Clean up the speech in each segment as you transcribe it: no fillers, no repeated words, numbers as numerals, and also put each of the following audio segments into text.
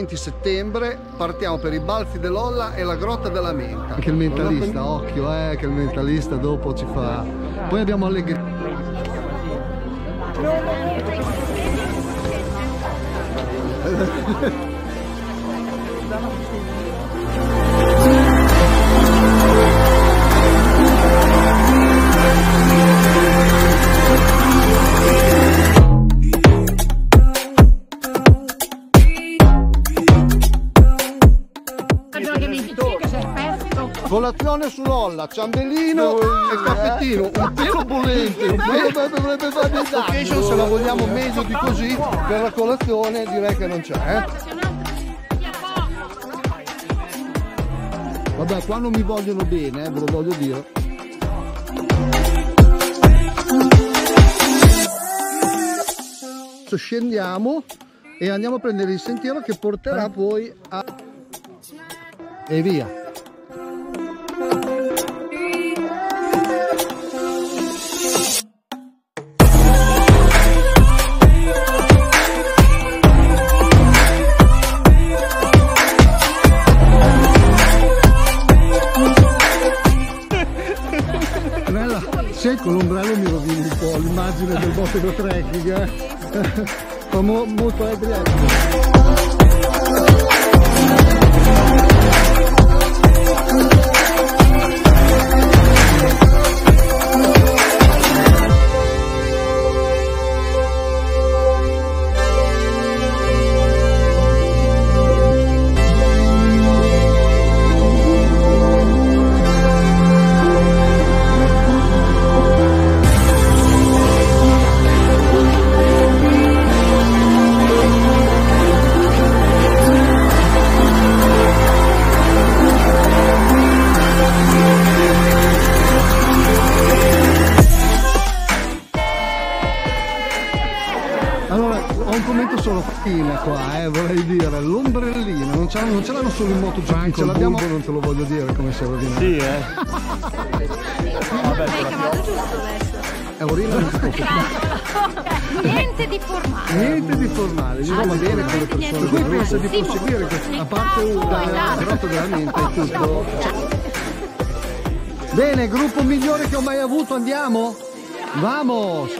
20 settembre partiamo per i Balzi dell'Olla e la Grotta della Menta. Anche il mentalista, occhio, che il mentalista dopo ci fa. Poi abbiamo Allegri. Colazione sull'Olla, ciambellino e caffettino, un pelo bollente, un pelo dovrebbe farmi location, se la vogliamo meglio di così per la colazione direi che non c'è. Vabbè, qua non mi vogliono bene, ve lo voglio dire. Adesso scendiamo e andiamo a prendere il sentiero che porterà poi a... e via. Se con l'ombrello mi rovini un po' l'immagine del Botego Trekking, fa molto Adriatico. Ho un commento solo fine qua, vorrei dire, l'ombrellino, non ce l'hanno solo in MotoGP, ce l'abbiamo, non te lo voglio dire come si è rovinato. Sì, Vabbè, hai chiamato giusto adesso. Niente di formale. Niente di formale, gli va bene con le persone. Per cui pensa di proseguire, a parte la Grotta della Menta e tutto. Bene, gruppo migliore che ho mai avuto, andiamo? Vamos!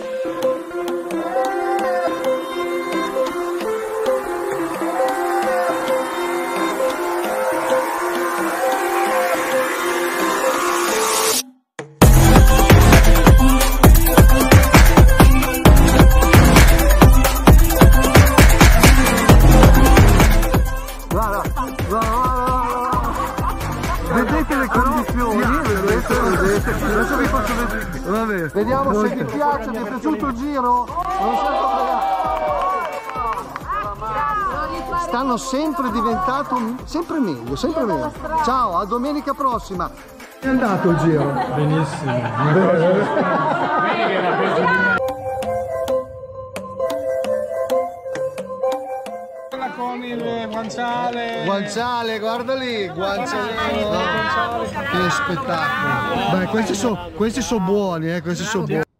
Vedete le condizioni? Vedete? Adesso vi faccio vedere. Vabbè. Vediamo se vi piace, vi è piaciuto il giro? Stanno sempre diventando sempre meglio, sempre meglio. Ciao, a domenica prossima. È andato il giro? Benissimo. Con il guanciale, guarda lì, guanciale, che spettacolo. Beh, questi sono buoni, questi sono buoni.